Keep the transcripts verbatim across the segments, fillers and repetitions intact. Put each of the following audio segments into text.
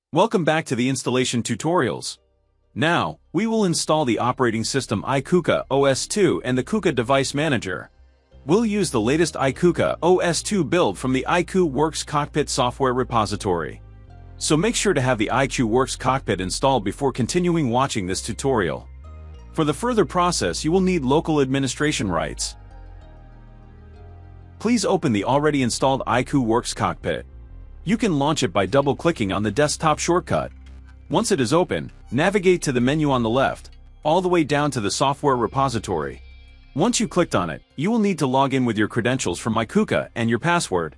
Welcome back to the installation tutorials. Now, we will install the operating system i Q K A O S two and the KUKA Device Manager. We'll use the latest i Q K A O S two build from the iiQWorks.Cockpit software repository. So make sure to have the iiQWorks.Cockpit installed before continuing watching this tutorial. For the further process, you will need local administration rights. Please open the already installed iiQWorks.Cockpit. You can launch it by double-clicking on the desktop shortcut. Once it is open, navigate to the menu on the left, all the way down to the software repository. Once you clicked on it, you will need to log in with your credentials from iiQKA and your password.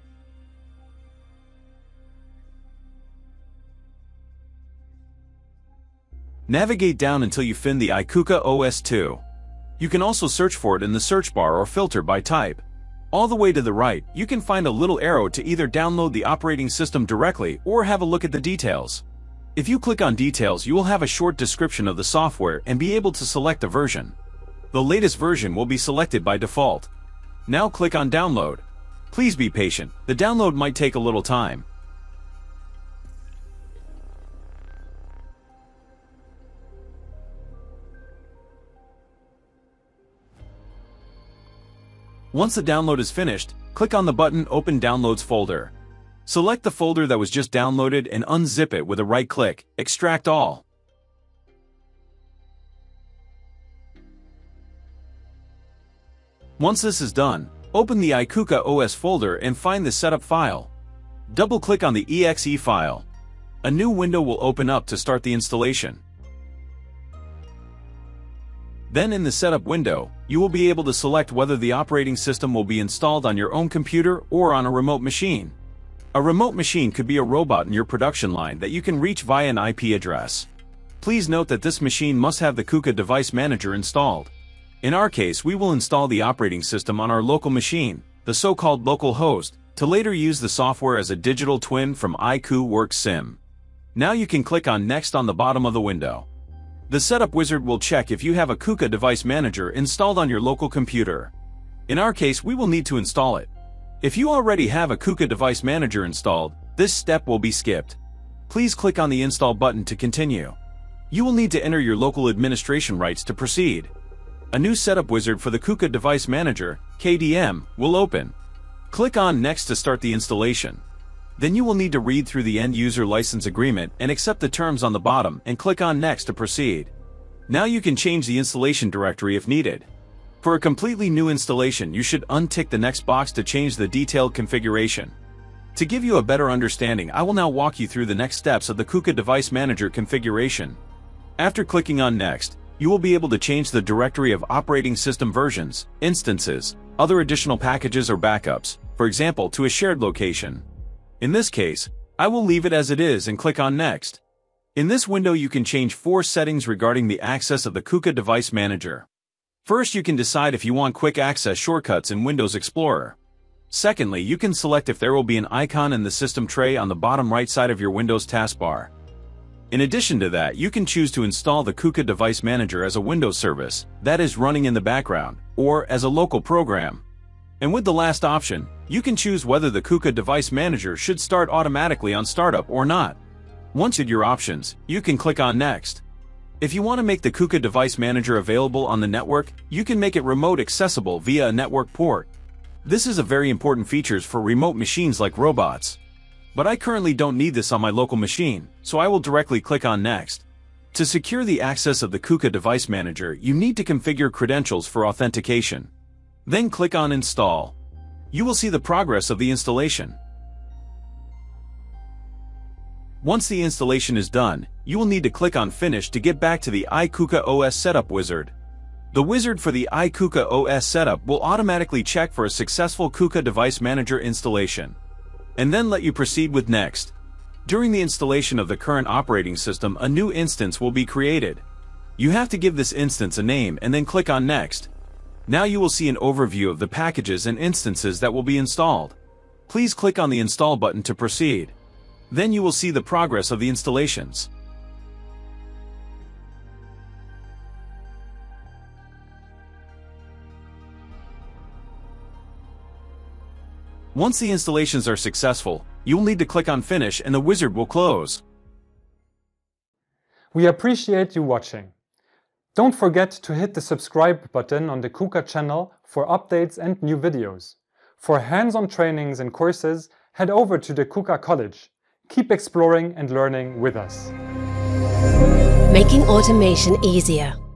Navigate down until you find the i Q K A O S two. You can also search for it in the search bar or filter by type. All the way to the right, you can find a little arrow to either download the operating system directly or have a look at the details. If you click on details, you will have a short description of the software and be able to select a version. The latest version will be selected by default. Now click on download. Please be patient, the download might take a little time. Once the download is finished, click on the button Open Downloads folder. Select the folder that was just downloaded and unzip it with a right click, Extract All. Once this is done, open the i Q K A O S folder and find the setup file. Double-click on the E X E file. A new window will open up to start the installation. Then in the Setup window, you will be able to select whether the operating system will be installed on your own computer or on a remote machine. A remote machine could be a robot in your production line that you can reach via an I P address. Please note that this machine must have the KUKA Device Manager installed. In our case, we will install the operating system on our local machine, the so-called local host, to later use the software as a digital twin from iiQWorks Sim. Now you can click on Next on the bottom of the window. The Setup wizard will check if you have a KUKA Device Manager installed on your local computer. In our case, we will need to install it. If you already have a KUKA Device Manager installed, this step will be skipped. Please click on the Install button to continue. You will need to enter your local administration rights to proceed. A new Setup wizard for the KUKA Device Manager, K D M, will open. Click on Next to start the installation. Then you will need to read through the end-user license agreement and accept the terms on the bottom and click on Next to proceed. Now you can change the installation directory if needed. For a completely new installation, you should untick the next box to change the detailed configuration. To give you a better understanding, I will now walk you through the next steps of the KUKA Device Manager configuration. After clicking on Next, you will be able to change the directory of operating system versions, instances, other additional packages or backups, for example, to a shared location. In this case, I will leave it as it is and click on Next. In this window, you can change four settings regarding the access of the KUKA Device Manager. First, you can decide if you want quick access shortcuts in Windows Explorer. Secondly, you can select if there will be an icon in the system tray on the bottom right side of your Windows taskbar. In addition to that, you can choose to install the KUKA Device Manager as a Windows service, that is running in the background, or as a local program. And with the last option, you can choose whether the KUKA Device Manager should start automatically on startup or not. Once you have your options, you can click on Next. If you want to make the KUKA Device Manager available on the network, you can make it remote accessible via a network port. This is a very important feature for remote machines like robots. But I currently don't need this on my local machine, so I will directly click on Next. To secure the access of the KUKA Device Manager, you need to configure credentials for authentication. Then click on Install. You will see the progress of the installation. Once the installation is done, you will need to click on Finish to get back to the i Q K A O S Setup wizard. The wizard for the i Q K A O S Setup will automatically check for a successful KUKA Device Manager installation, and then let you proceed with Next. During the installation of the current operating system, a new instance will be created. You have to give this instance a name and then click on Next. Now you will see an overview of the packages and instances that will be installed. Please click on the Install button to proceed. Then you will see the progress of the installations. Once the installations are successful, you will need to click on Finish and the wizard will close. We appreciate you watching. Don't forget to hit the subscribe button on the KUKA channel for updates and new videos. For hands-on trainings and courses, head over to the KUKA College. Keep exploring and learning with us. Making automation easier.